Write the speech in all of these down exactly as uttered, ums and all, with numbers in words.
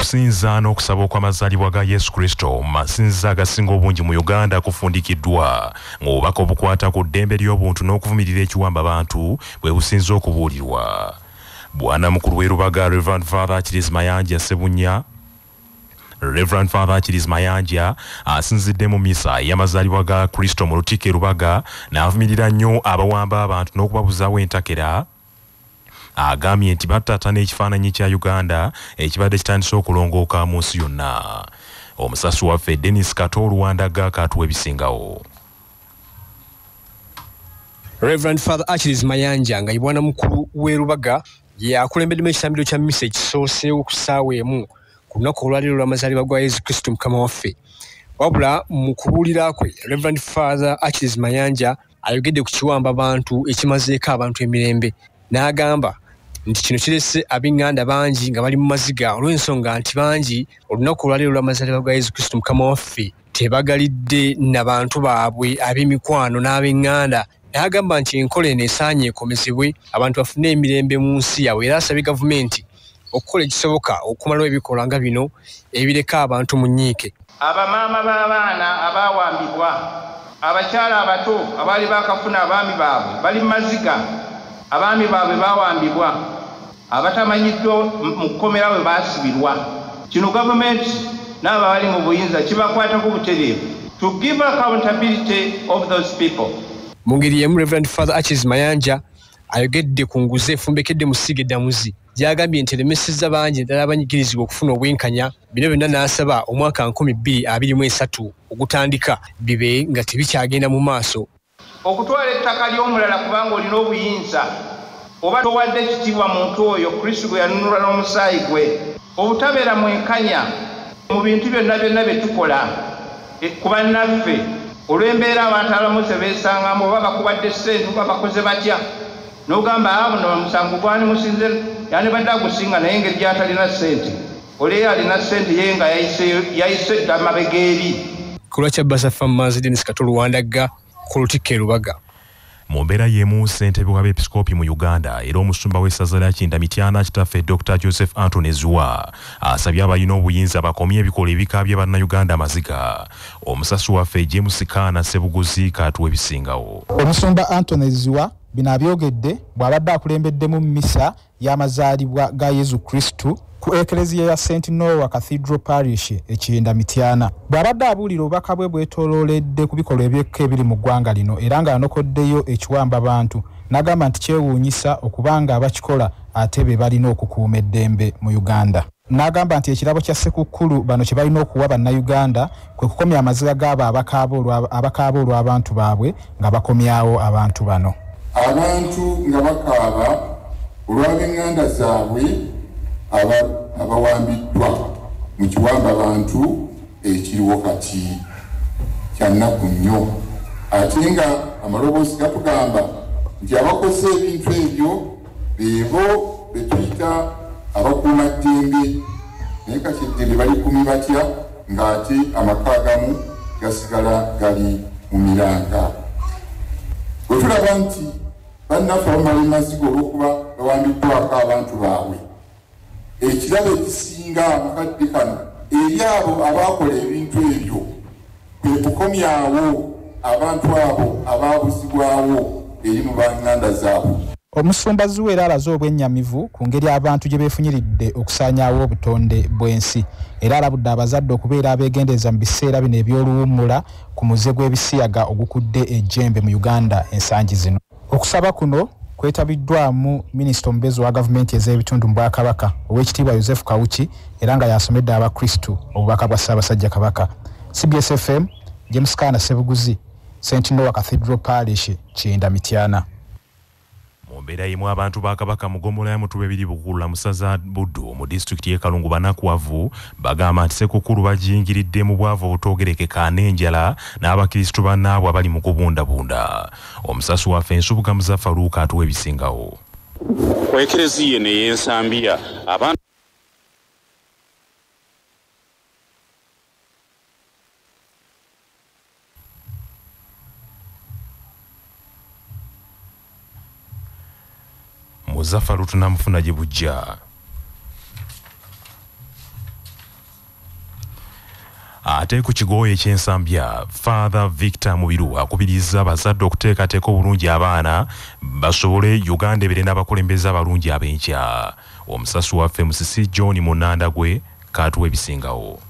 okusinza n'okusaba okw'amazaalibwa ga Yesu Kristo masinza agasinga obungi mu Uganda kufundikiddwa ng'obubaka obukwata ku ddembe ly'obuntu n'okuvumirira ekiwamba bantu bwe businza okubuulirwa. Bwana mukulu w'e Lubaga Reverend Father Achilles Mayanja Sebunya Reverend Father Achilles Mayanja asinzidde mu misa y'amazaalibwa ga Kristo mu Lutikko e Lubaga n'avumirira nnyo abawamba abantu n'okubabuzaawo entakera. Agambye nti battata n'ekifaananyi kya Uganda ekibadde kitandise okulongooka mu nsi yonna. Omusasi waffe Dennis Kato Oluwandaga katuwa ebisingawo. Reverend Father Achilles Mayanja nga ye bwana mukulu w'e Lubaga yakulembeddemu ekitambiro kya misa ekisooseewo ku ssaawa emu ku lunaku olwaleero lw'amazaalibwa ga Yesu Kristo Mukama waffe. Wabula mu kubuulira kwe Reverend Father Achilles Mayanja ayogedde ku kiwamba bantu ekimazeeko abantu emirembe n'agamba nti kino kirese ab'enganda bangi nga bali mu maziga olw'ensonga nti bangi olunaku olwaleero lw'amazaalibwa ga Yesu Kristo Mukama waffe tebagalidde na bantu baabwe ab'emikwano n'ab'enganda. N'agamba nti enkola eno esaanye ekomezebwe abantu bafune emirembe mu nsi yaabwe era asabye gavumenti okukola ekisoboka okumalawo ebikolwa nga bino ebireka abantu mu nnyiike. Abamaama b'abaana abaawambibwa, abakyala abato abaali baakafuna abaami baabwe bali mu maziga, abaami baabwe baawambibwa, abatamanyiddwa mu kkomera we baasibirwa. Kino gavumenti n'abo abali mu buyinza kibakwatako butereevu to give accountability of those people. Mu ngeri y'emu Reverend Father Achilles Mayanja ayogedde ku nguzi efumbekedde mu ssiga eddamuzi gy'agambye nti eremesezza bangi ddala abanyigirizibwa okufuna obwenkanya. Bino byonna n'asaba omwaka nkumi bbiri abiri mu esatu ogutandika bibe nga tebikyagenda mu maaso. Okutwala ettaka ly'omulala kubanga olina obuyinza oba towadde ekitiibwa muntu oyo Kristo gwe yanunula n'omusaayi gwe, obutabeera mwenkanya mu bintu byonna byonna bye tukola ku bannaffe olw'embeera abantu abamu ze beesangamu oba bakubadde ssente oba bakoze batya n'ogamba abo no musango gwani musinze yandibadde agusinga naye engeri gy'atalina ssente oleyo alina ssente ye nga yayise dda amabega eri. Ku lwa Kyabasa Farmers Dennis Kato Luwandaga ku Lutikko e Lubaga. Mu mbeera y'emu ssentebe w'abeepisikoopi mu Uganda era omusumba w'essaza lya Kindamityana kitaffe Doctor Joseph Anthony Zua asabye abalina obuyinza bakomye ebikolwa ebikaabye bannayuganda amaziga. Omusasi waffe James Kaana Sebuguzi katuwa ebisingawo. Omusumba Anthony Zua bino abyogedde bw'abadde akulembeddemu misa y'amazaalibwa ga Yesu Kristo ku Eklezia ya Saint Noah Cathedral Parish e Kindamityana. Bw'abadde abuulira obubaka bwe bwetoolooledde ku bikolwa ebyekka ebiri mu ggwanga lino era ng'anokoddeyo ekiwamba bantu n'agamba nti kyewuunyisa okubanga abakikola ate be balina okukuuma eddembe mu Uganda. N'agamba nti ekirabo kya Ssekukkulu bano kye balina okuwa bannayuganda kwe kukomya amaziga g'abo abakaaba olw'abantu baabwe nga bakomyawo abantu bano. Abantu nga bakaaba olw'ab'enganda zaabwe abawambiddwa mu kiwamba bantu ekiriwo kati kya nnaku nnyo, ate nga amaloboozi gatugamba nti abakoze ebintu ebyo beebo be tuyita abakuumaddembe, naye kati eddembe balikumi batya ng'ate amaka agamu gasigala gali mu miranga. Bwe tulaba nti bannaffe bamala emaziga olw'okuba bawambiddwako abantu baabwe, ekirabo ekisinga mukadde kano eri abo abakola ebintu ebyo kwe kukomyawo abantu abo abaabuzibwawo eri mu banganda zaabwe. Omusumba Zua era alaze obwennyamivu ku ngeri abantu gye beefunyiridde okusaanyaawo obutonde bw'ensi era alabudde abazadde okubeera abeegendereza mu biseera bino eby'oluwummula ku muze gw'ebisiyaga ogukudde ejjembe mu Uganda ensangi zino. Okusaba kuno kwetabiddwamu minisita omubezi wa gavumenti ez'ebitundu mu Bwakabaka Oweekitiibwa Joseph Kawuki era nga yasomedde abakristu obubaka bwa Ssaabasajja Kabaka. C B S F M, James Kaana Sebuguzi, Saint Noah Cathedral Parish, Kindamityana. Mu mbeera y'emu abantu ba Kabaka mu ggombolola ya Mutuba ebiri Bukula mu ssaza Buddu mu disitulikiti y'e Kalungu banakuwavu bagamba nti Ssekukkulu bagiyingiridde mu bwavu obutoogerekeka n'enjala n'abakristu bannaabwe abali mu kubundabunda. Omusasi waffe Nsubuga Muzaffaruka atuwa ebisingawo. Ku Eklezia eno ey'Ensambya abantu Muzaffaru tunamufuna gye bujja. ate ku kigowo eky'ensambya Father Victor Mubiru akubiriza abazadde okuteekateeka obulungi abaana basobole Uganda ebere n'abakulembeze abalungi ab'enkya. Omusasi waffe Musisi John Munandagwe katuwa ebisingawo.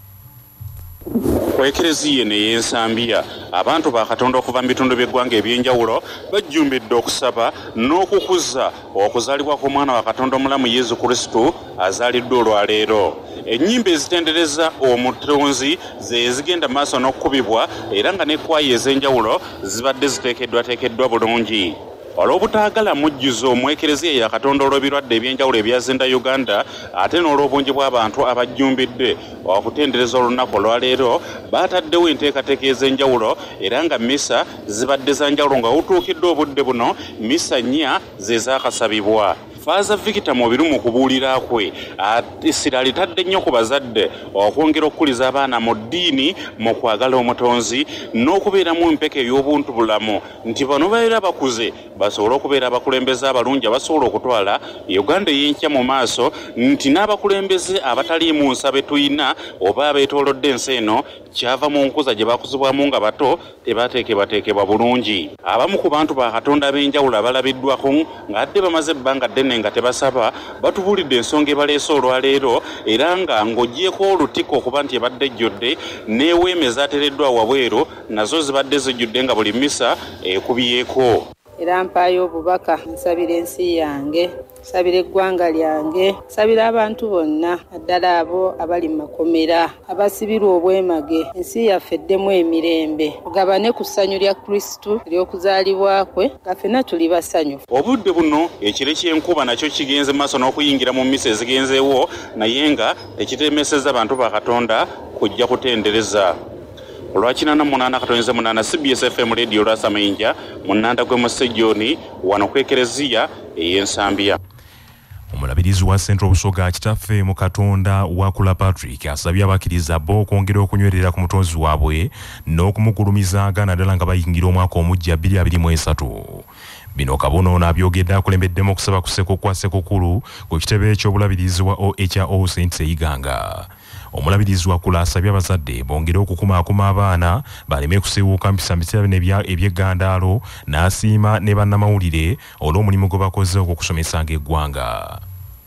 Ekereziya n'ey'ensambya abantu ba Katonda okuva mu bitundu by'eggwanga ebyenjawulo bajjumbidde okusaba n'okukuza okuzaalibwa kw'omwana wa Katonda omulamu Yesu Kristo azaaliddwa olwaleero. Ennyimba ezitendereza omutonzi ze zigenda maaso n'okukubibwa era nga n'ekwaya ez'enjawulo zibadde ziteekeddwateekeddwa bulungi. Olw'obutaagala mujjuzo omwekereziya ya Katonda olw'ebirwadde ebyenjawulo ebyazinda Uganda ate n'olw'obungi bw'abantu abajjumbidde okutendereza olunaku olwaleero baataddewo enteekateeka ez'enjawulo era nga misa zibadde za njawulo nga wutuukiddwa obudde buno misa nnya ze zaakasabibwa. Father Victor Mubiru mu kubuulira kwe essira litadde nnyo ku bazadde okwongera okukuliza abaana mu ddiini mu kwagala omutonzi n'okubeeramu empeka ey'obuntu bulamu nti bano babeera bakuze basobole okubeera abakulembeze abalungi abasobola okutwala Uganda ey'enkya mu maaso nti n'abakulembeze abatali mu nsabe tuyina oba abeetoolodde ensi eno kyava mu nkuza gye bakuzibwamu nga bato tebateekebwateekebwa bulungi. Abamu ku bantu ba Katonda ab'enjawulo abalabiddwako ng'adde bamaze ebbanga ddene nga tebasaba batubuulidde ensonga ebaleese olwaleero era nga ng'ogyeko olutiko okuba nti ebadde ejjudde n'eweema ezaateereddwa wabweru nazo zibadde zijjudde nga buli misa ekubyeko. Era mpaayo obubaka nsabira ensi yange, nsabira eggwanga lyange, nsabira abantu bonna naddala abo abali mu makomera abasibirwa obwemage. Ensi yaffe eddemu emirembe tugabane ku ssanyu lya Kristo ery'okuzaalibwa kwe nga ffenna tuli basanyufu. Obudde buno ekire ky'enkuba nakyo kigenze maaso n'okuyingira mu misa ezigenzeewo naye nga tekitemesezza bantu ba Katonda kujja kutendereza. Olwakina na munana katonze munana C B S F M radio Rasamayinja munanda gwe Musejoni wano kwekereziya ey'ensambya. Omulabirizi wa Central Busoga kitaffe mu Katonda Wakula Patrick asabye abakkiriza bo okwongera okunywerera ku mutonzi waabwe n'okumugulumizaga naddala nga bayingira omwaka omujja bbiri abiri mu esatu. Bino Kabono n'abyogedde akulembeddemu okusaba ku Sseko kwa Ssekukulu ku kitebe eky'obulabirizi wa O H R O Saint Seyiganga. Omulabirizi Wakula asabye abazadde bongere okukumaakuma abaana baleme kusiiwuuka mpisa mpisa eby'eggandaalo n'asiima ne bannamawulire olw'omulimu gwe bakoze ogw'okusomesanga eggwanga.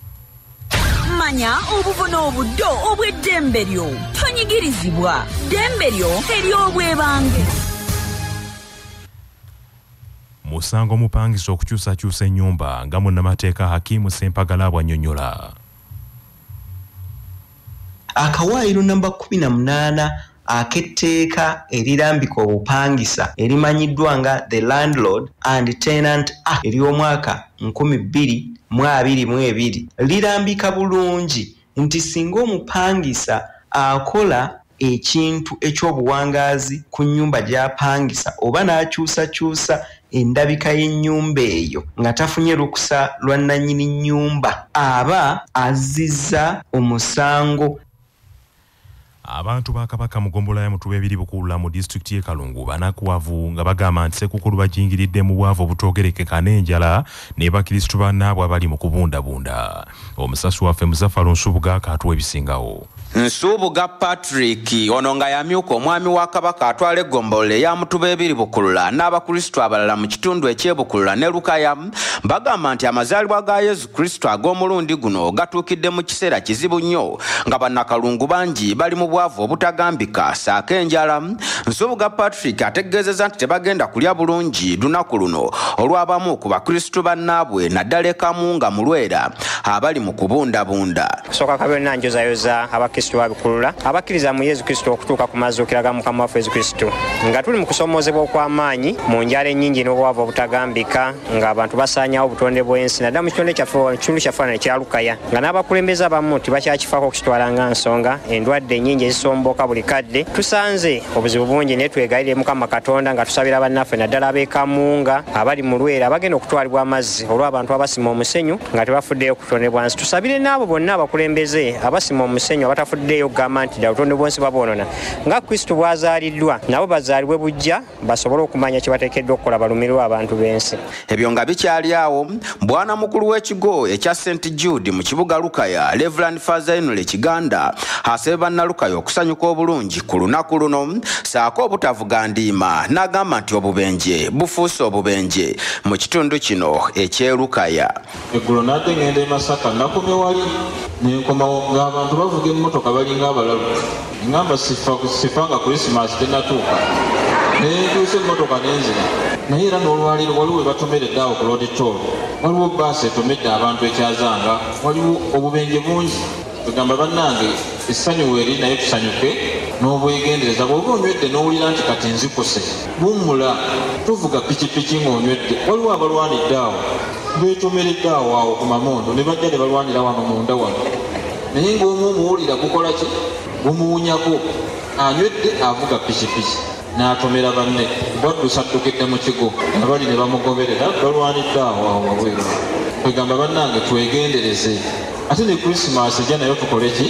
Manya obuvuna obuddo obw'eddembe lyo tonyigirizibwa ddembe lyo ery'obwebange. Musango mupangisa okukyusakyusa ennyumba nga munnamateeka Hakimu Sempagala bw'annyonnyola. Akawaayiro namba kumi na munaana ak'etteeka erirambika obupangisa erimanyiddwa nga The Landlord and Tenant Act ery'omwaka nkumi bbiri mu abiri mu ebiri lirambika bulungi nti singa omupangisa akola ekintu eky'obuwangaazi ku nnyumba gy'apangisa oba n'akyusakyusa endabika y'ennyumba eyo nga tafunye lukusa lwa nannyini nnyumba aba azizza omusango. Abantu ba Kabaka mu ggombolola ya Mutuba ebiri Bukulula mu disitulikiti y'e Kalungu banakuwavu nga bagamba nti Ssekukulu bajingiridde mu bwavu obutogerekeka n'enjala ne bakristu bannaabwe abali mu kubundabunda. Omusasi waffe Muzaffalo Nsubuga katuwa ebisingawo. Nsubuga Patrick ono nga yamyuka omwami wa Kabaka atwala eggombolola ya Mutuba ebiri Bukulula n'abakristu abalala mu kitundu eky'ebukulula ne Lukaya bagamba nti amazaalibwa ga Yesu Kristo ag'omulundi guno gatuukidde mu kiseera kizibu nnyo nga bannakalungu bangi bali mu bwavu obutagambika saako enjala. Nsubuga Patrick ategeezezza nti tebagenda kulya bulungi lunaku luno olw'abamu ku bakristu bannaabwe naddala ekamu nga mulwera abali mu kubundabunda. Soka kabena njozayoza abakristu babikulula abakkiriza mu Yesu Kristo okutuuka ku mazuukira ga Mukama waffe Yesu Kristo nga tuli mu kusomoozebwa okw'amaanyi mu njala ennyingi n'obwavu obutagambika nga abantu basaanyawo obutonde bw'ensi naddala mu kitonde kyaffe ekitundu kyaffe ekya Lukaya nga n'abakulembeze abamu tibakyakifaako okukitwala nga nsonga endwadde ennyingi ezisomboka buli kadde. Tusanze obuzibu bungi naye twegayirire Mukama Katonda nga tusabira bannaffe naddala ab'ekamunga abali mu lwera abagenda okutwalibwa amazzi olw'abantu abasima omusenyu nga tebafuddeyo ku butonde bwansi. Tusabire n'abo bonna abakulembeze abasima omusenyu abatafu abafuddeyo okugamba nti ddala obutonde bw'ensi babwonona nga Kristo bw'azaaliddwa nabo bazaalibwe bujja basobole okumanya kye bateekeddwa okukola balumirwe abantu b'ensi. Ebyo nga bikyali awo bwana mukulu w'ekigo ekya Saint Jude mu kibuga Lukaya Reverend Father Henry Kiganda asabye bannalukaya okusanyuka obulungi ku lunaku luno saako obutavuga ndiima n'agamba nti obubenje bufuuse obubenje mu kitundu kino eky'Elukaya. Eggulo nadde ngenda e Masaka nakomye wali nenkomawo ng'abantu bavuga emmotoka balinga abalalu ngamba sifa nga Christmas tenatuuka naye ntuuse emmotoka nenzira naye era n'olwaliro waliwo we batomeredde awo ku road toll waliwo bbaasi etomedde abantu ekyazanga waliwo obubenje bungi egamba bannange essanyu weeri naye tusanyuke n'obwegendereza bw'oba onywedde n'owulira nti kati nzikuse bummula tuvuga pikipiki ng'onywedde waliwo abalwanidde awo beetomeredde awo awo ku mamondo ne bajja ne balwanira wano munda wano naye ng'omu omuwulira gukola ki gumuwunyako anywedde avuga pikipiki n'atomera banne bwaddusa addukidde mu kigo abali ne bamugoberera balwanidde awo awo wabweru kwegamba bannange twegendereze ate ne Christmas ejja nayo tukole ki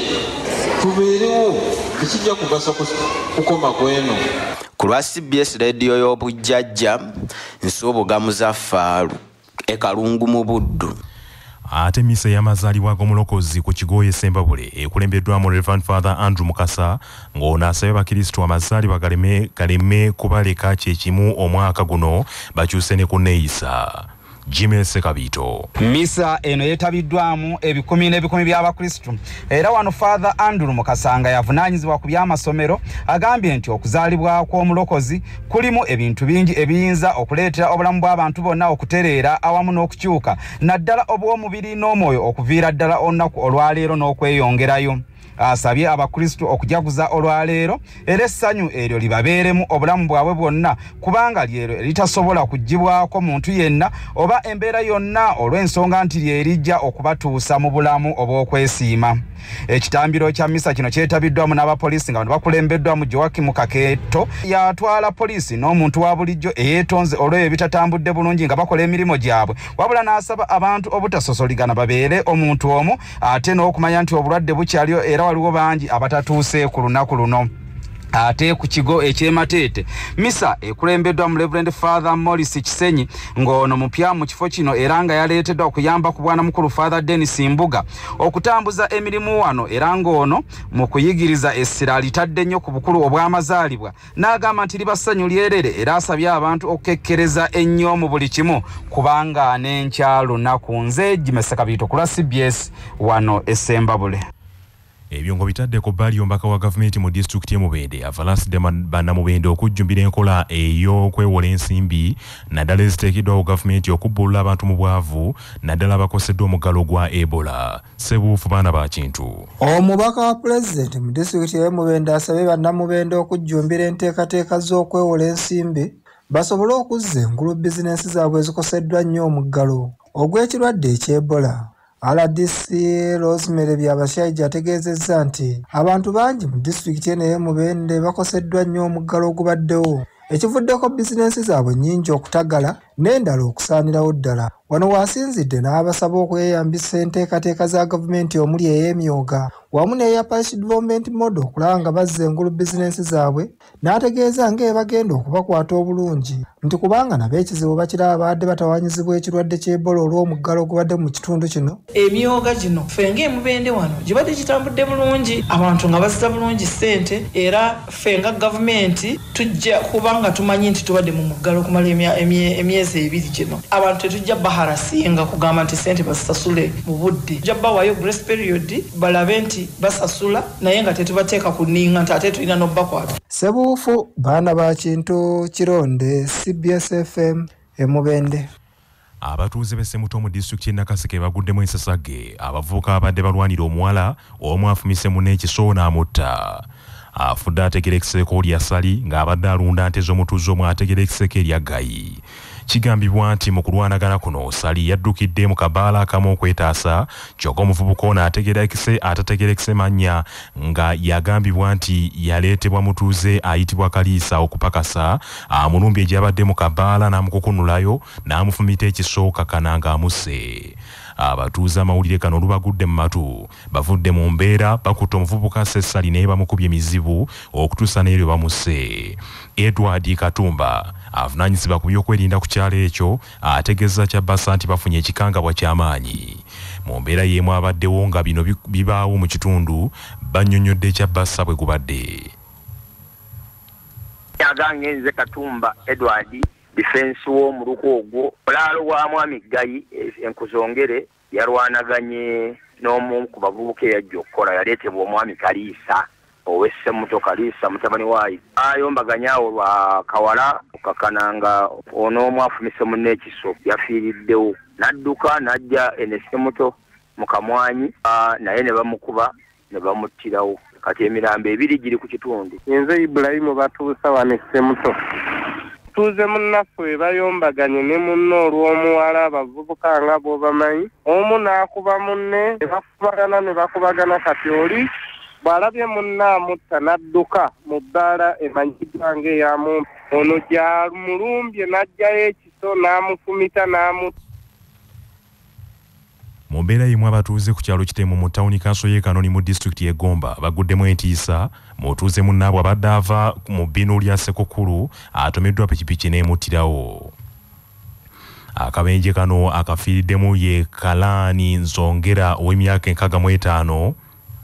tubeerewo tekijja kugasa kukoma kweno. Ku lwa C B S radio y'obujjajja nsuubuga Muzaffaalu ekalungu mu Buddu. Ate misa y'amazaalibwa g'omulokozi ku kigo e Sembabule ekulembeddwamu Reverend Father Andrew Mukasa ng'ono asabye bakristo amazaalibwa galeme galeme kubaleka kyekimu omwaka guno bakyuse ne ku neeyisa. Jimmy Sekabito. Misa eno yetabiddwamu ebikumi n'ebikumi by'abakristo era wano Father Andrew Mukasa nga yavunaanyizibwa ku by'amasomero agambye nti okuzaalibwa kw'omulokozi kulimu ebintu bingi ebiyinza okuleetera obulamu bw'abantu bonna okutereera awamu n'okukyuka naddala obw'omubiri n'omwoyo okuviira ddala olunaku olwaleero n'okweyongerayo. Asabye abakristo okujaguza olwaleero era essanyu eryo libabeeremu obulamu bwabwe bwonna kubanga lyero litasobola kugibwako muntu yenna oba embeera yonna olw'ensonga nti lyerijja okubatuusa mu bulamu obw'okwesiima. Ekitambiro kya misa kino kyetabiddwamu n'abapoliisi nga bano bakulembeddwamu Joakim Kakeeto yatwala poliisi n'omuntu wa bulijjo eyeetonze olw'ebyo bitatambudde bulungi nga bakola emirimu gyabwe wabula n'asaba abantu obutasosoligana babeere omuntu omu ate n'okumanya nti obulwadde bukyaliyo era waliwo bangi abatatuuse ku lunaku luno. Ate ku kigo eky'Emateete misa ekulembeddwa mu Reverend Father Morris Kisenyi ng'ono mupya mu kifo kino era nga yaleeteddwa okuyamba ku bwana mukulu Father Dennis Mbuga okutambuza emirimu wano era ng'ono mu kuyigiriza essira litadde nnyo ku bukulu obw'amazaalibwa n'agamba nti libassanyu lyerere era asabye abantu okukekkereza ennyo mu buli kimu kubanga n'enkya lunaku. Nze Jimmy Sekabito ku lwa C B S wano e Sembabule. Ebyo ngo bitadde ku bbali ombaka wa gavumenti mu disitulikiti y'Mubende avalasidde bannamubende okujjumbira enkola ey'okwewola ensimbi naddala eziteekeddwawo gavumenti okubbulula abantu mu bwavu naddala abakoseddwa omuggalo gwa Ebola. Sebuufu baana ba Kintu. Omubaka wa pulezidenti mu disitulikiti y'Mubende asabye bannamubende okujjumbira enteekateeka z'okwewola ensimbi basobole okuzza engulu bizinensi zaabwe ezikoseddwa nnyo omuggalo ogw'ekirwadde eky'Ebola. R D C Rosemary Byabashaija ategeezezza nti abantu bangi mu disitulikiti eno y'Mubende bakoseddwa nnyo omuggalo ogubaddewo ekivuddeko bizinensi zaabwe nnyingi okutagala n'endala okusaanirawo ddala. Wano waasinzidde n'abasaba okweyambisa enteekateeka za gavumenti omuli ey'emyoga wamu n'eya Parish Development Model okulaba nga bazza engulu bizinensi zaabwe n'ategeeza ng'ebagenda okubakwata obulungi nti kubanga nabo ekizibu bakiraba badde batawaanyizibwa ekirwadde ky'Ebola olw'omuggalo ogubadde mu kitundu kino. Emyoga gino ffe ng'Emubende wano gibadde kitambudde bulungi abantu nga bazza bulungi ssente era ffe nga gavumenti tujja kubanga tumanyi nti tubadde mu muggalo okumala emyezi ebiri kino abantu tetujja baharasinga kugamba nti ssente basasule mu budde tujja bawayo grace period balabe nti basasula naye nga tetubateeka ku nninga nti ate tulina n'obbakwata. Sebuufu baana ba Kintu Kironde C B S F M Emubende. Abatuuze b'Essemuto mu disitulikiti y'e Nakaseke baguddemu ensasage abavubuka abadde balwanira omuwala omu afumise munne ekiso n'amutta. Afudde ategera ekiseko lya Sali ng'abadde alunda nte z'omutuuze omwe ategera ekiseko erya Gayi. Kigambibwa nti mu kulwanagana kuno Sali yaddukidde mu kabaala akamu okwetaasa kyokka omuvubuka ono ategera ekise atategera ekise mannya nga yagambibwa nti yaleetebwa mutuuze ayitibwa Kaliisa okupakasa amulumbye gy'abadde mu kabaala n'amukukunulayo n'amufumita ekiso kakana ng'amusse. abatuuze amawulire kano olubagudde mu matu bavudde mu mbeera bakutte omuvubuka Sessali naye bamukubye emizibu okutuusa n'eryo bamusse. Edward Katumba avunaanyizibwa ku byokwerinda ku kyalo ekyo ategeeza Kyabassa nti bafunye ekikangabwa ky'amaanyi. Mu mbeera y'emu abaddewo nga bino bibaawo mu kitundu bannyonnyodde Kyabassa bwe gubadde. Agangenze Katumba Edward defense wo mu luko ogwo olaalo wa mwami Gayi enkuzongere yarwanaganye n'omu ku bavubuka eyajja okukola yaleetebwa omwami Kaliisa owesse muto Kaliisa mutabani waayi ayombaganyaawo lwa kawala okakananga onoomu afumise munne ekiso yafiiriddewo n'adduka n'ajja enese muto mu kamwanyi naye ne bamukuba ne bamuttirawo kati emirambo ebiri giri ku kitundu. Nze Ibrahimu batuusa wanesse muto tuuze munnaffe bayombaganye ne munno olw'omuwala abavubuka nga bw'obamanyi omu n'akuba munne ne bakubagana ne bakubagana kati oli bw'alabye munne amutta n'adduka mu bbaala emanyiddwa ng'eyamu ono gy'amulumbye n'aggyayo ekiso n'amufumita n'amutta. Mu mbeera y'emu abatuuze ku kyalo Kitemu mu ttawuni kanso y'e Kanoni mu disitulikiti y'e Gomba baguddemu entiisa mutuuze munnaabwe abadde ava mu bbinu lya Sekukulu atomeddwa pikipiki n'emuttirawo. Akabenje kano akafiiriddemu ye Kalaani Nzongera ow'emyaka enkaaga mu etaano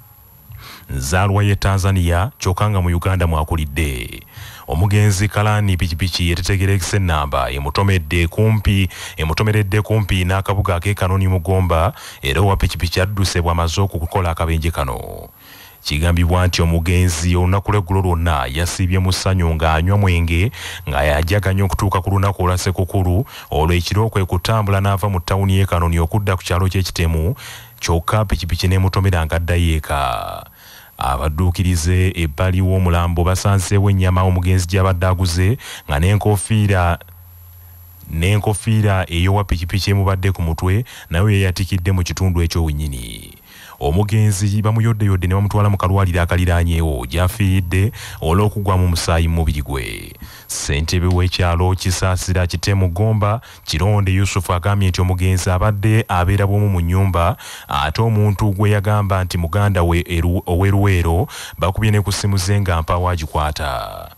nzaalwa ye Tanzania kyokka nga mu Uganda mwakulidde. Omugenzi Kalaani pikipiki yetetegerekese ennamba emutomedde kumpi emutomeredde kumpi n'akabuga ak'e Kanoni mu Gomba era owa pikipiki adduse bw'amaze okukola akabenje kano. Kigambibwa nti omugenzi olunaku lw'eggulo lwonna yasiibye mu ssanyu ng'anywa mwenge nga yajaganya okutuuka ku lunaku olwa Sekukulu olwo ekiro kwe kutambula n'ava mu ttawuni y'e Kanoni okudda ku kyalo ky'Ekitemu kyokka pikipiki n'emutomera ng'addayo eka. Abadduukirize ebbali w'omulambo basanzeewo ennyama omugenzi gy'abadde aguze nga n'enkofiira n'enkofiira ey'owa pikipiki emubadde ku mutwe nayo yeyatikidde mu kitundu ekyo wennyini. Omugenzi bamuyoddeyodde ne bamutwala mu kalwaliro akaliraanyeewo gy'afiiridde olw'okugwa mu musaayi mu mubiri gwe. Ssentebe w'ekyalo Kisaasira Kitemu Gomba Kironde Yusufu agambye nti omugenzi abadde abeera bw'omu mu nnyumba ate omuntu gwe yagamba nti muganda we ow'Eruweero bakubye ne ku ssimu ze nga mpaawo agikwata.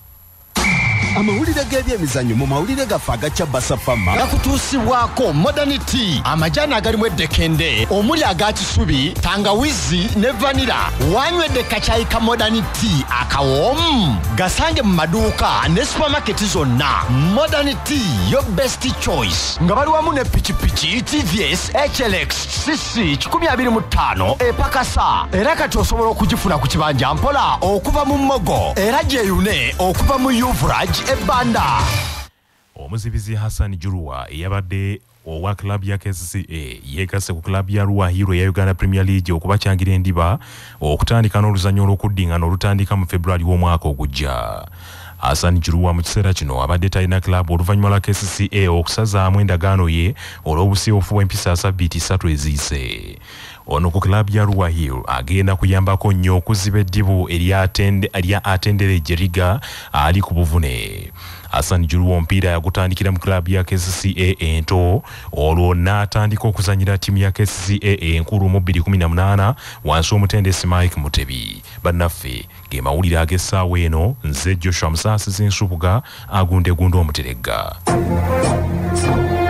Amawulire g'ebyemizannyo mu mawulire gaffe aga Kyabassa Fama gakutuusibwako Modernity amajaani agalimu eddekende omuli aga kisubi tangawizi ne vanira. Wanywedde kacaayi ka Modernity akawoomu gasange mu maduuka ne supamaketi zonna. Modernity yo best choice nga bali wamu ne pikipiki T V S H L X C C kikumi abiri mu ttaano epakasa era kati osobola okugifuna ku kibanja mpola okuva mu Mmogo era gyeyune okuva mu Yuvraj Ebanda. Omuzibizi Hassan Juruwa eyabadde owa klabu ya K C C A yeegase ku klabu ya Ruwa Hero ya Uganda Premier League okubakyangira endiba okutandika n'oluzannya olw'okuddingana olutandika mu February w'omwaka ogujja. Hassan Juruwa mu kiseera kino abadde talina klabu oluvannyuma lwa K C C A okusazaamu endagaano ye olw'obusiiwufu bw'empisa ssabbiiti ssatu eziyise. Ono ku klabu ya Ruwa Hill agenda kuyambako nnyo okuziba eddibu erya atendere Jeriga ali ku buvune. Hassan Juruwa omupiira yagutandikira mu klabu ya K C C A ento olwo n'atandika okuzanyira ttiimu ya K C C A enkulu mu bbiri kumi na munaana wansi w'omutendesi Mike Mutebi. Bannaffe ge mawulire ag'essaawa eno nze Joshua Musaasizi Nsubuga agundegunda omuteregga.